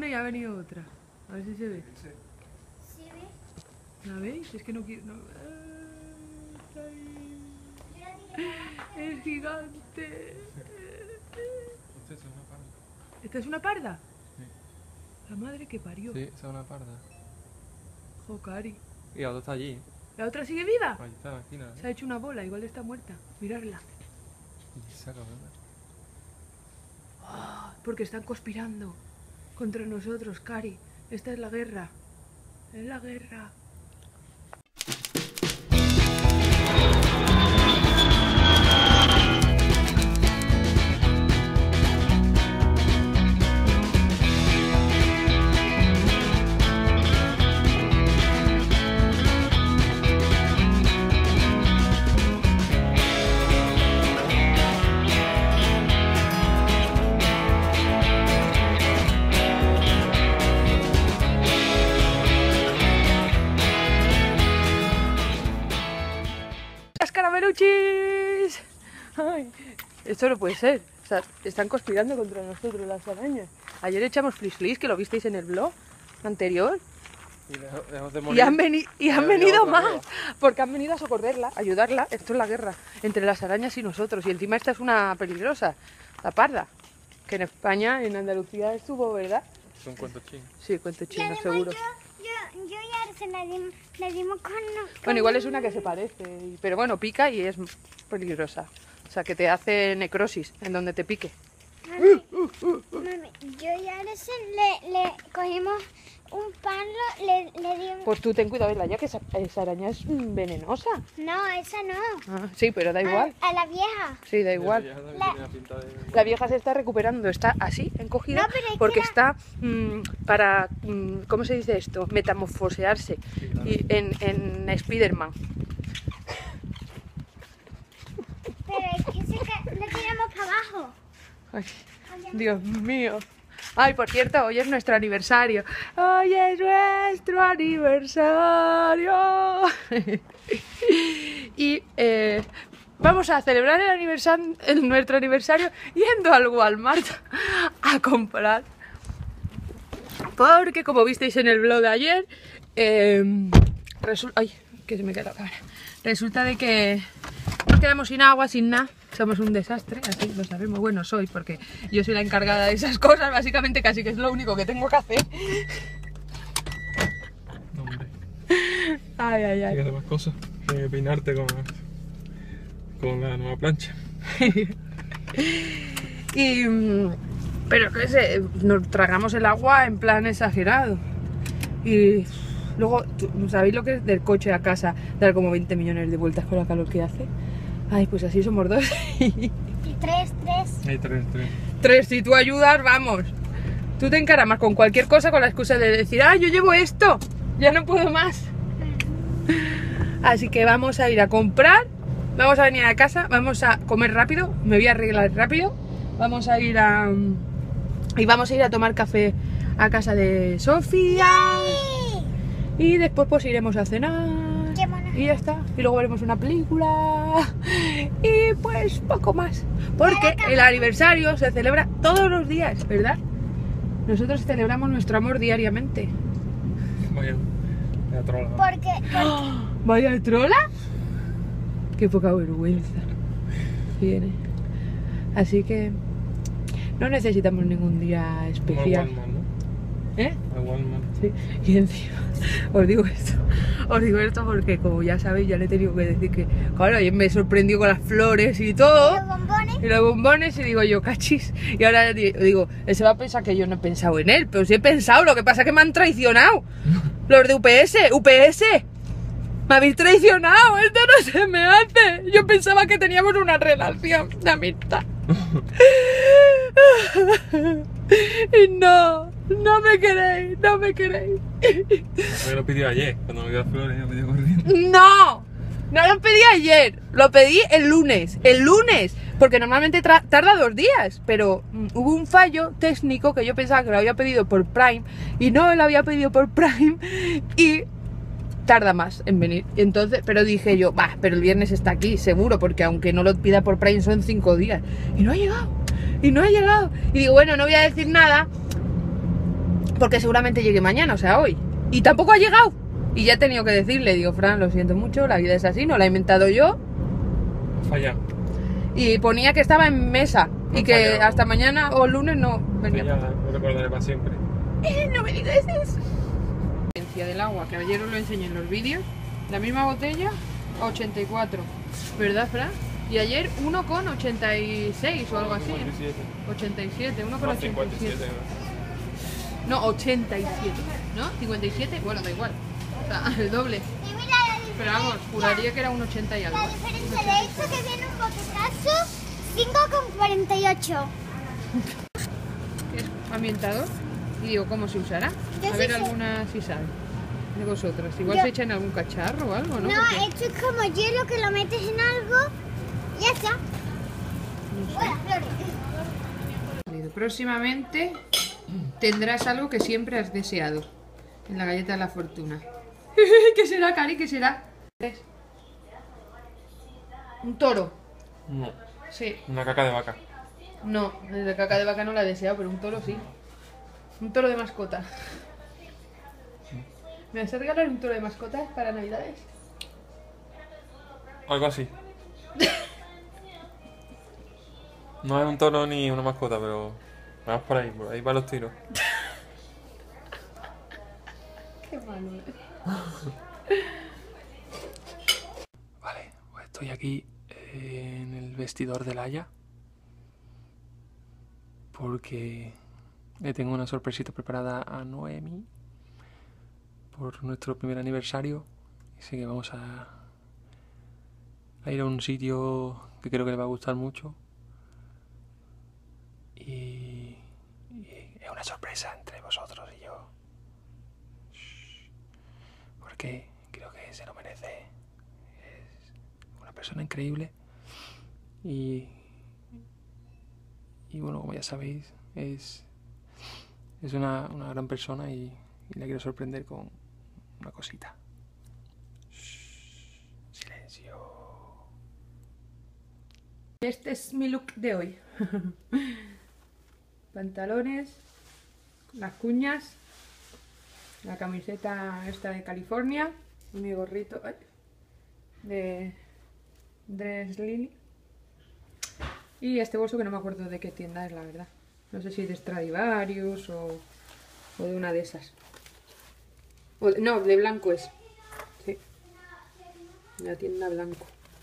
una y ha venido otra. A ver si se ve. ¿Sí ves? ¿La veis? Es que no quiero... No... está ahí. Es gigante. Esta es una parda. ¿Esta es una parda? Sí. La madre que parió. Sí, esa es una parda. Jocari. Y la otra está allí. ¿La otra sigue viva? Ahí está, en la esquina. Se ha hecho una bola, igual está muerta. Mirarla. Y esa cabrona. Porque están conspirando contra nosotros, Cari. Esta es la guerra. Es la guerra. ¡Las carameluchis! Ay, esto no puede ser. O sea, están conspirando contra nosotros las arañas. Ayer echamos flis, que lo visteis en el blog anterior. Y lejos de morir. Y han venido otra más. nueva. Porque han venido a socorrerla, a ayudarla. Esto es la guerra entre las arañas y nosotros. Y encima esta es una peligrosa, la parda. Que en España, en Andalucía estuvo, ¿verdad? Son cuentos chinos. Sí, cuento Y chino, además seguro. yo ya se la dimos con... Bueno, igual es una que se parece, pero bueno, pica y es peligrosa. O sea, que te hace necrosis en donde te pique. Mami, yo y Aresen le cogimos un palo, le dimos... Pues tú ten cuidado, ya que esa araña es venenosa. No, esa no. Ah, sí, pero da igual. A la vieja. Sí, da Ya igual. también La- tiene pinta de... La vieja se está recuperando, está así, encogida, No, pero es que porque la- está para, ¿cómo se dice esto? Metamorfosearse Sí, claro. y en Spiderman. Pero es que la tiramos para abajo. Ay, Dios mío. Ay, por cierto, hoy es nuestro aniversario. Hoy es nuestro aniversario. Y vamos a celebrar nuestro aniversario yendo al Walmart a comprar. Porque como visteis en el blog de ayer, ay, que se me cae la cámara. Resulta de que nos quedamos sin agua, sin nada. Somos un desastre, así lo sabemos. Bueno, soy, porque yo soy la encargada de esas cosas, básicamente casi que es lo único que tengo que hacer. No, hombre. Ay, ay, Hay que ay. hacer más cosas. Hay que peinarte con la nueva plancha. Pero qué sé, nos tragamos el agua en plan exagerado. Y luego, ¿sabéis lo que es del coche a casa? Dar como 20 millones de vueltas con la calor que hace. Ay, pues así somos dos. Y tres. Hay tres. Tres, si tú ayudas, vamos. Tú te encaramas con cualquier cosa con la excusa de decir, ah, yo llevo esto, ya no puedo más. Así que vamos a ir a comprar, vamos a venir a casa, vamos a comer rápido, me voy a arreglar rápido, vamos a ir a tomar café a casa de Sofía y después pues iremos a cenar. Qué mona. Y ya está, y luego veremos una película y pues poco más, porque el aniversario se celebra todos los días, ¿verdad? Nosotros celebramos nuestro amor diariamente. Vaya trola. Porque ¿Vaya trola? Qué poca vergüenza tiene. Así que no necesitamos ningún día Como el especial. Walmart, ¿no? ¿Eh? El Walmart. Sí. Y encima os digo esto porque como ya sabéis, ya le he tenido que decir que, claro, ayer me sorprendió con las flores y todo. los bombones... Y los bombones, y digo yo, cachis. Y ahora digo, él se va a pensar que yo no he pensado en él, pero sí he pensado, lo que pasa es que me han traicionado. Los de UPS. Me habéis traicionado, esto no se me hace. Yo pensaba que teníamos una relación de amistad. Y no me queréis. Me lo pidió ayer, cuando me dio las flores, ya me dio corriendo. No lo pedí ayer, lo pedí el lunes, porque normalmente tarda 2 días, pero hubo un fallo técnico que yo pensaba que lo había pedido por Prime y no lo había pedido por Prime y tarda más en venir. Entonces, pero dije yo, pero el viernes está aquí, seguro, porque aunque no lo pida por Prime son 5 días y no ha llegado. Y digo, bueno, no voy a decir nada. porque seguramente llegue mañana, o sea, hoy. Y tampoco ha llegado. Y ya he tenido que decirle, digo, Fran, lo siento mucho, la vida es así, no la he inventado yo. Falla. Y ponía que estaba en mesa y que fallado. hasta mañana o lunes no venía. Falla, lo recordaré para siempre. No me digas eso. La potencia del agua, que ayer os lo enseñé en los vídeos, la misma botella a 84, ¿verdad, Fran? Y ayer 1,86 o algo así. 87, 1,87. No, 57. No, 87, ¿no? 57, bueno, da igual. O sea, el doble. Y mira la diferencia. Pero vamos, juraría que era un 80 y algo. La diferencia de esto que viene un boquetazo 5,48. Es ambientador. Y digo, ¿cómo se usará? Yo A sí ver sé. alguna si sabe. De vosotras. Igual Yo- se echa en algún cacharro o algo, ¿no? No, Porque- esto es como hielo que lo metes en algo y ya está. Hola, Flores. Próximamente tendrás algo que siempre has deseado en la galleta de la fortuna. ¿Qué será, Cari? ¿Qué será? Un toro. No, Sí. una caca de vaca. No, el de caca de vaca no la he deseado, pero un toro sí. Un toro de mascota. ¿Me vas a regalar un toro de mascotas para Navidades? Algo así. No es un toro ni una mascota, pero vamos por ahí van los tiros. Qué malo. Vale, pues estoy aquí en el vestidor de Laia porque le tengo una sorpresita preparada a Noemi por nuestro primer aniversario. Así que vamos a ir a un sitio que creo que le va a gustar mucho y es una sorpresa entre vosotros y yo. Shh. Porque creo que se lo merece. Es una persona increíble y bueno, como ya sabéis, es una gran persona y la quiero sorprender con una cosita. Shh. Silencio. Este es mi look de hoy. Pantalones, las cuñas, la camiseta esta de California y mi gorrito de Dress Lily. Y este bolso que no me acuerdo de qué tienda es, la verdad. No sé si de Stradivarius o de una de esas. No, de Blanco es. Sí. La tienda Blanco.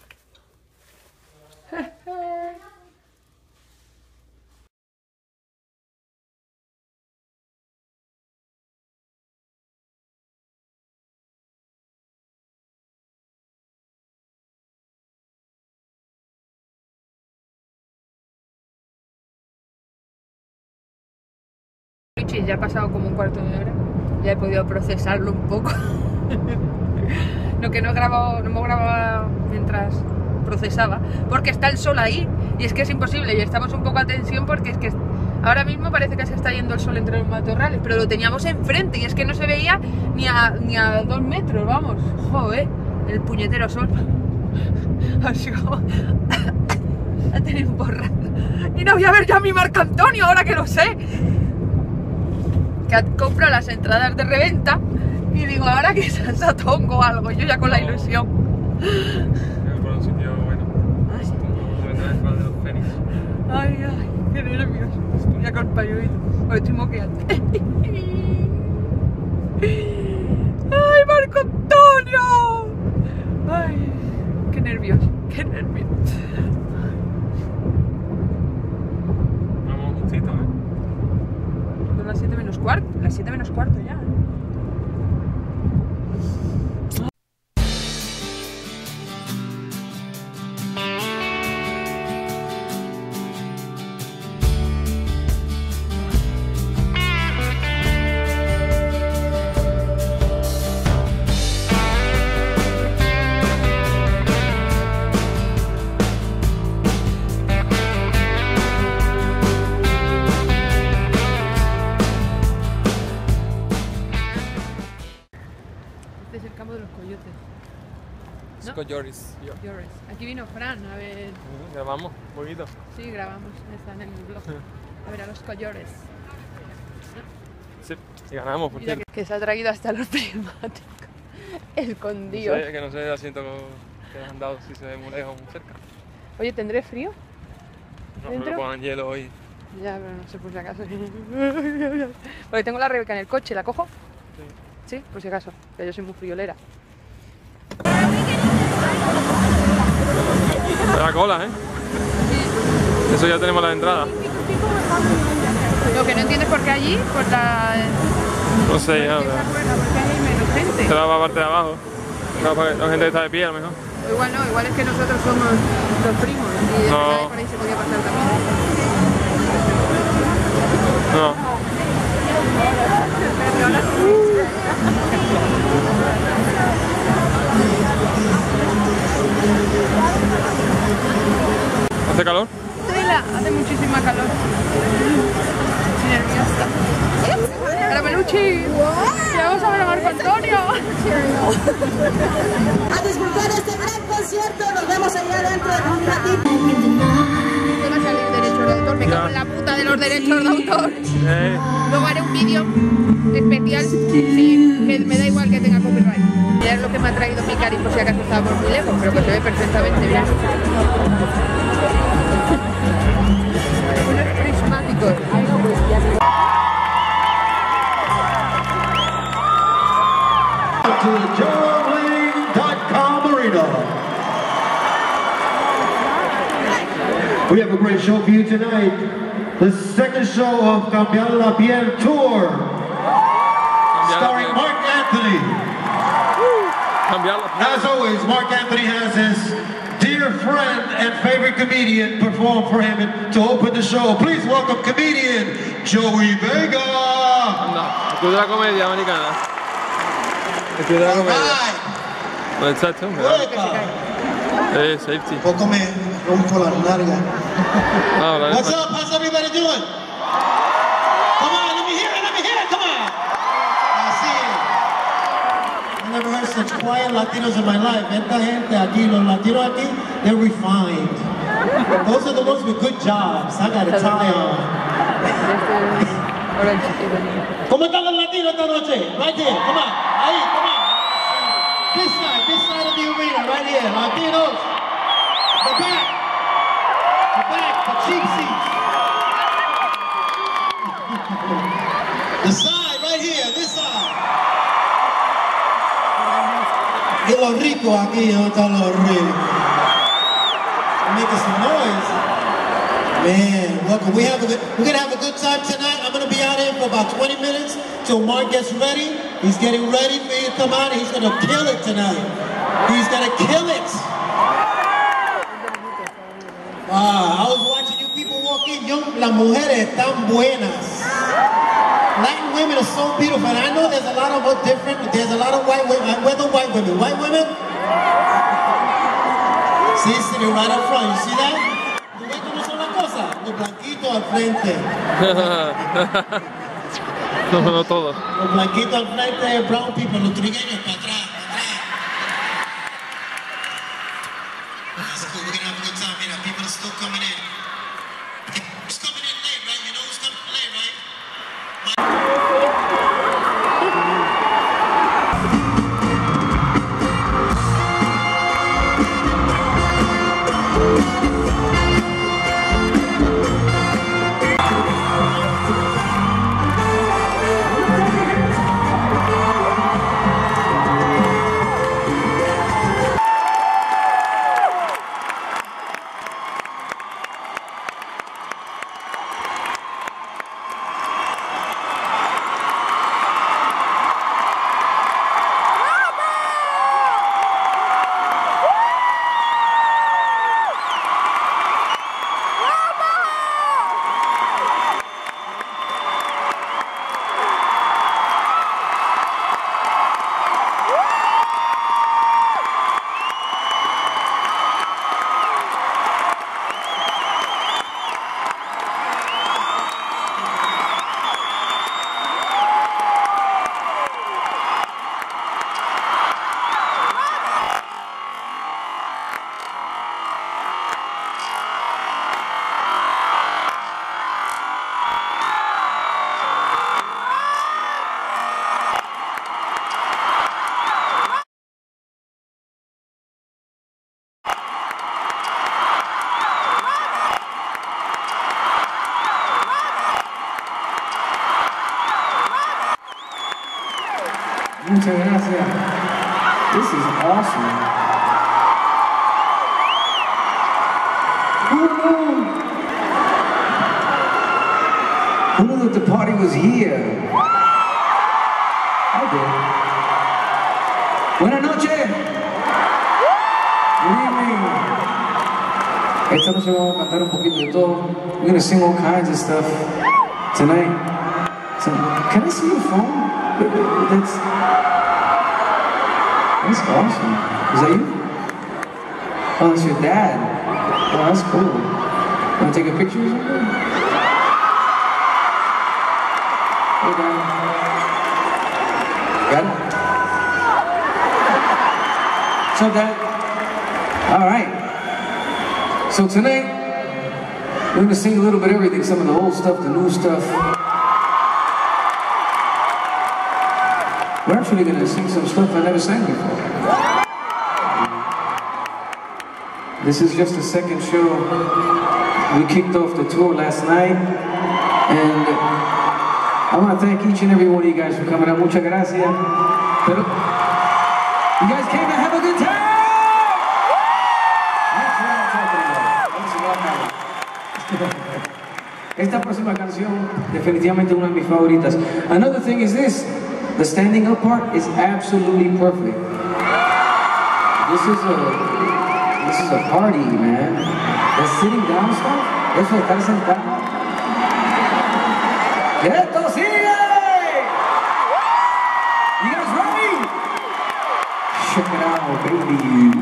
Ya ha pasado como un cuarto de hora. Ya he podido procesarlo un poco. No, que no hemos grabado mientras procesaba, porque está el sol ahí y es que es imposible y estamos un poco a tensión porque es que ahora mismo parece que se está yendo el sol entre los matorrales, pero lo teníamos enfrente y es que no se veía ni a 2 metros, vamos. Joder, el puñetero sol. Así como a tener un borra. Y no voy a ver ya a mi Marco Antonio ahora que lo sé. Que compro las entradas de reventa y digo, ahora que salsa tongo o algo, yo ya con la ilusión. Por un sitio bueno. Ay, De vender de los Fénix. ay, qué nervios. Ya con pañuelito. Hoy estoy moqueando. ¡Ay, Marco Antonio! ¡Ay! ¡Qué nervios! ¡Qué nervios! Vamos justito, ¿eh? Son las 7 menos cuarto. Las 7 menos cuarto ya. Este es el campo de los coyotes. ¿No? Coyotes. Llores. Aquí vino Fran, a ver. Grabamos un poquito. Sí, grabamos, está en el blog. A ver, a los coyotes. Sí, y ganamos, por Mira cierto. que se ha traído hasta los prismáticos. Escondidos. No sé, que no sé el asiento que me han dado, si se ve muy lejos o muy cerca. Oye, ¿tendré frío? No me ¿Dentro? pongan hielo hoy. Ya, pero no sé por si acaso. Porque tengo la Rebeca en el coche, ¿la cojo? Sí. Sí, por si acaso, que yo soy muy friolera. La cola, ¿eh? Eso ya tenemos la entrada. Lo que no entiendes por qué allí, por la... No sé, ya. ¿Por qué hay menos gente? Será la parte de abajo. No, porque la gente está de pie a lo mejor. O igual no, igual es que nosotros somos los primos y de No. verdad que por ahí se podía pasar también. No. ¿Hace calor? Tela, hace muchísima calor. Estoy nerviosa. ¡Hola, Peluchi! ¡Que vamos a ver a Marco Antonio! A disfrutar de este gran concierto, nos vemos allá adentro en un ratito. No va a salir derechos de autor, me cago en la puta de los derechos de autor. Luego haré un vídeo especial, sí, que me da igual que tenga copyright. Ya es lo que me ha traído mi cari por si acaso estábamos muy lejos, pero que se ve perfectamente, mira. Unos prismáticos. To the JoeWayne.com arena. We have a great show for you tonight. The second show of Cambiar la Piel Tour, starring Mark Anthony. As always, Mark Anthony has his dear friend and favorite comedian perform for him to open the show. Please welcome comedian Joey Vega. Anda, tú de la comedia americana. Tú de la comedia. ¿Dónde está esto? Safety. Poco me rompo la nalga. Ah, vale. What's up? How's everybody doing? Come on, let me hear it, come on. I see it. I never heard such quiet Latinos in my life. Esta gente aquí, los latinos aquí, they're refined. Those are the ones with good jobs. I got a tie on. ¿Cómo están los latinos esta noche? Right there, come on. Ahí, come on. This side of the arena, right here. Latinos. The back, the cheap seats. The side, right here, this side. Y los ricos aquí, ¿dónde están los ricos? Making some noise. Man, welcome. We're gonna have a good time tonight. I'm gonna be out here for about 20 minutes till Mark gets ready. He's getting ready for you to come out and he's gonna kill it tonight. He's gonna kill it. I was watching you people walk in. Las mujeres están buenas. Latin women are so beautiful, and I know there's a lot of there's a lot of white women. Where the white women? White women? See, sitting right up front. You see that? ¿Tú ves cómo son las cosas? Los blanquitos al frente. No todos. Los blanquitos al frente, brown people, los trigueños para atrás. That's cool. We're gonna have a good time. Mira, people are still coming in. Who's coming in late, right? You know who's coming late, right? Muchas gracias. This is awesome. Who knew that the party was here? I did. Buenas noches. Good evening. Esta noche vamos a cantar un poquito de todo. We're gonna sing all kinds of stuff tonight. So, can I see your phone? That's awesome. Is that you? Oh, that's your dad. Oh, that's cool. Want to take a picture or something? Hey, Dad. Got it? So, Dad. All right. So tonight, we're going to sing a little bit of everything, some of the old stuff, the new stuff. We're actually going to sing some stuff I never sang before. This is just the second show. We kicked off the tour last night. And I want to thank each and every one of you guys for coming out. Muchas gracias. Pero, you guys came to have a good time. That's what I'm talking about. Esta próxima canción definitivamente una de mis favoritas. Another thing is this. The standing up part is absolutely perfect. This is a party, man. The sitting down stuff, eso de estar sentado. ¡Esto sigue! You guys ready? Check it out, baby.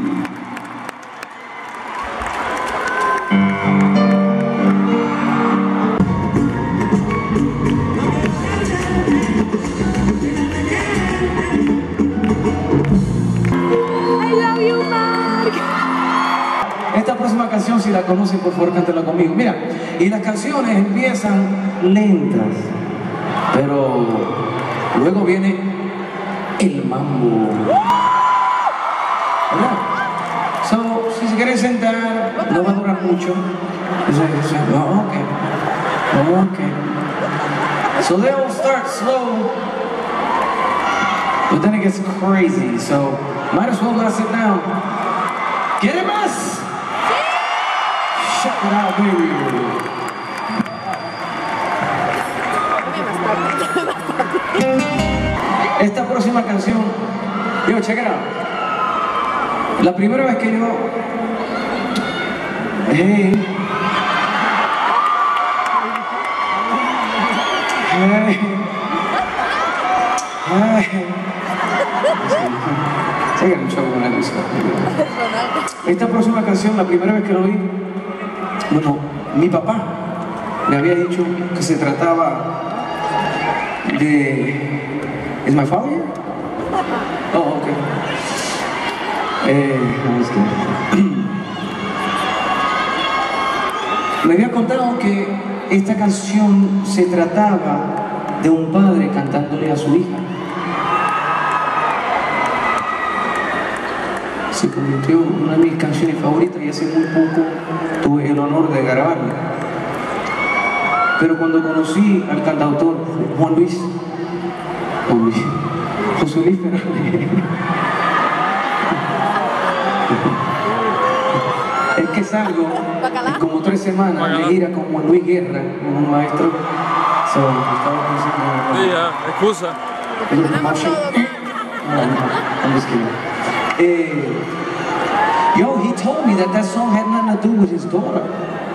Esta próxima canción, si la conocen, por favor, cántenla conmigo. Mira, y las canciones empiezan lentas, pero luego viene el mambo. ¿Verdad? So, si se quieren sentar, no va a durar mucho. Okay. So they all start slow, but then it gets crazy. So might as well not sit down. ¿Quieren más? Check it out, baby. Esta próxima canción, check it out. La primera vez que yo, hey, esta próxima canción, la primera vez que lo oí, bueno, mi papá me había dicho que se trataba de... ¿Is my father here? Oh, okay. Me había contado que esta canción se trataba de un padre cantándole a su hija. Se convirtió en una de mis canciones favoritas y hace muy poco tuve el honor de grabarla. Pero cuando conocí al cantautor José Luis Fernández, es que salgo en como 3 semanas de gira con Juan Luis Guerra, un maestro. Estaba pensando... Sí, ya, excusa. I'm just kidding. He told me that song had nothing to do with his daughter.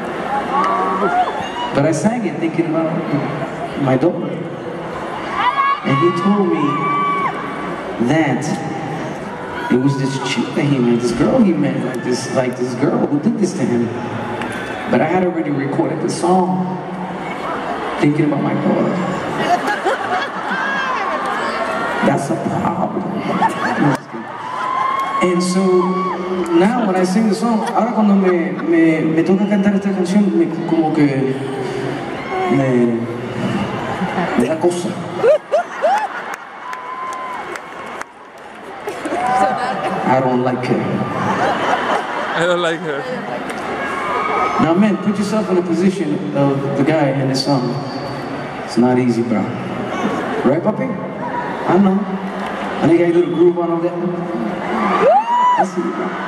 But I sang it thinking about my daughter. And he told me that it was this chick that he met, this girl he met, like this girl who did this to him. But I had already recorded the song thinking about my daughter. That's a problem. And so now when I sing the song, ahora cuando me toca cantar esta canción, como que me da cosa. I don't like her. I don't like her. Now, man, put yourself in the position of the guy in this song. It's not easy, bro. Right, puppy? I know. I think I do a groove on all that. Así.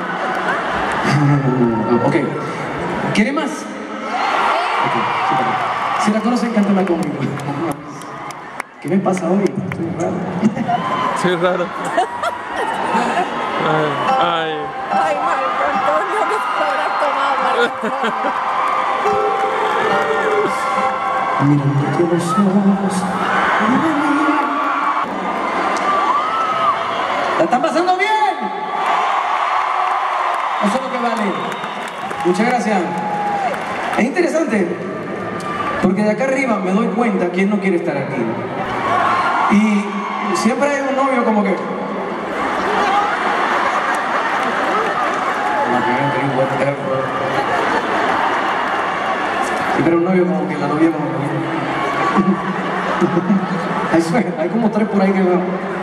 Ok. ¿Quiere más? Okay. Si la conocen, cántala conmigo. ¿Qué me pasa hoy? Estoy raro. Estoy raro. Ay. Ay, Marco Antonio, que te habrás tomado, Marco Antonio. Mirándote los ojos. ¿La están pasando bien? Eso es lo que vale. Muchas gracias. Es interesante, porque de acá arriba me doy cuenta quién no quiere estar aquí. Y siempre hay un novio como que... Siempre hay un novio como que la novia como que... hay como 3 por ahí que...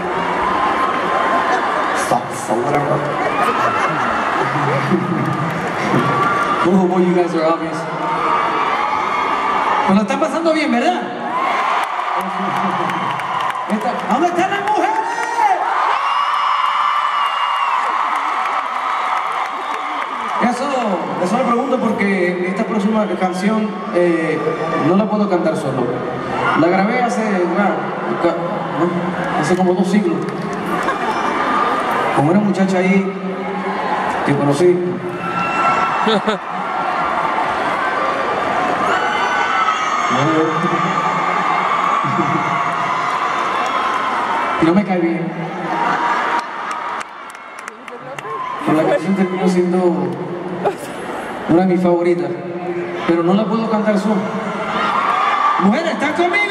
Oh boy, you guys are obvious. Pues lo están pasando bien, ¿verdad? ¿Dónde están las mujeres? Eso me pregunto porque esta próxima canción no la puedo cantar solo. La grabé hace como 2 siglos. Con una muchacha ahí que conocí. Y no me cae bien. Pero la canción terminó siendo una de mis favoritas. Pero no la puedo cantar solo. Mujeres, ¿están conmigo?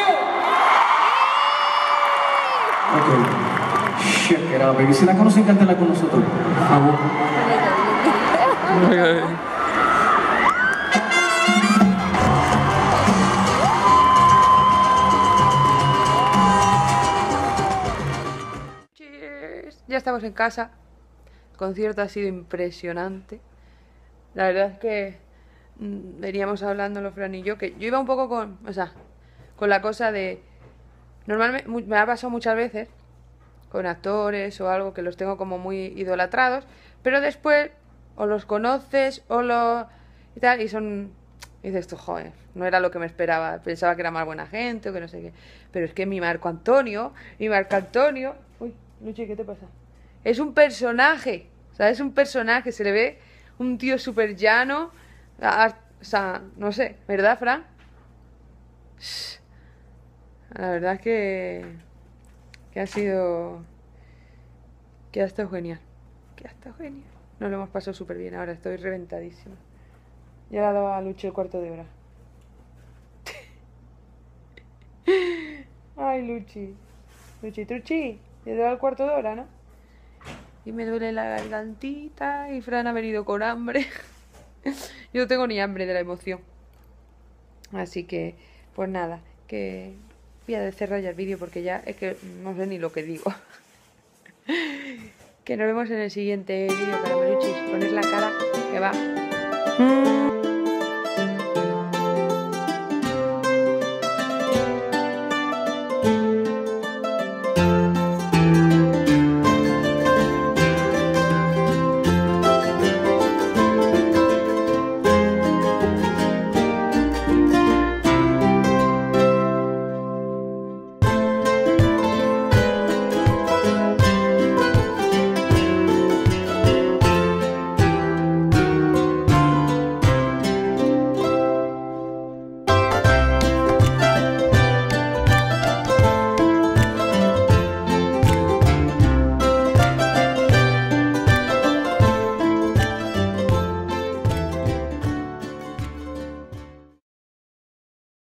Ok. Check it out, baby. Si la conocen, cántala con nosotros. Por favor. Cheers. Ya estamos en casa. El concierto ha sido impresionante. La verdad es que veníamos hablándolo Fran y yo, que yo iba un poco con la cosa de... Normalmente me ha pasado muchas veces con actores o algo que los tengo como muy idolatrados, pero después o los conoces o y tal, y son... Y dices tú, joder, no era lo que me esperaba, pensaba que era más buena gente o que no sé qué, pero es que mi Marco Antonio... Uy, Luchi, ¿qué te pasa? Es un personaje, ¿sabes? Es un personaje, se le ve un tío súper llano, o sea, no sé, ¿verdad, Fran? La verdad es que ha estado genial. Nos lo hemos pasado súper bien. Ahora estoy reventadísima. Ya le ha dado a Luchi el 1/4 de hora. Ay, Luchi, Truchi, le he dado el 1/4 de hora, ¿no? Y me duele la gargantita y Fran ha venido con hambre. Yo no tengo ni hambre de la emoción. Así que, pues nada, que voy a cerrar ya el vídeo porque ya es que no sé ni lo que digo. Que nos vemos en el siguiente vídeo, carameluchis. Poner la cara que va.